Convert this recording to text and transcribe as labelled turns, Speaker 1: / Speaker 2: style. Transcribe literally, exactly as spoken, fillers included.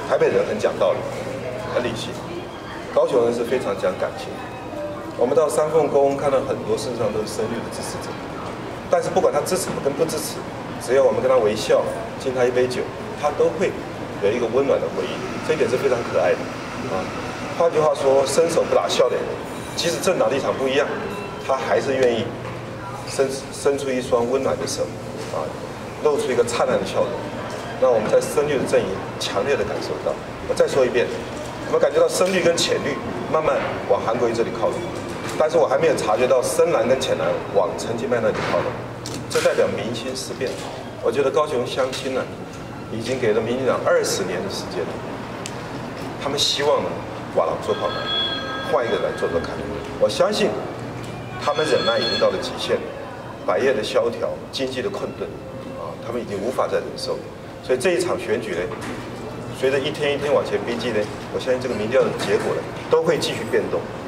Speaker 1: 台北人很讲道理，很理性；高雄人是非常讲感情。我们到三凤宫看到很多，事实上都是深绿的支持者。但是不管他支持跟不支持，只要我们跟他微笑，敬他一杯酒，他都会有一个温暖的回应。这一点是非常可爱的啊。换句话说，伸手不打笑脸人，即使政党立场不一样，他还是愿意伸伸出一双温暖的手啊，露出一个灿烂的笑容。那我们在深绿的阵营强烈的感受到。我再说一遍，我们感觉到深绿跟浅绿慢慢往韩国瑜这里靠拢。但是我还没有察觉到深蓝跟浅蓝往陈其迈那里靠拢，这代表民心思变。我觉得高雄乡亲呢，已经给了民进党二十年的时间了，他们希望呢瓦朗做跑男，换一个来做做看。我相信他们忍耐已经到了极限，百业的萧条，经济的困顿，啊，他们已经无法再忍受了。所以这一场选举呢，随着一天一天往前逼近呢，我相信这个民调的结果呢，都会继续变动。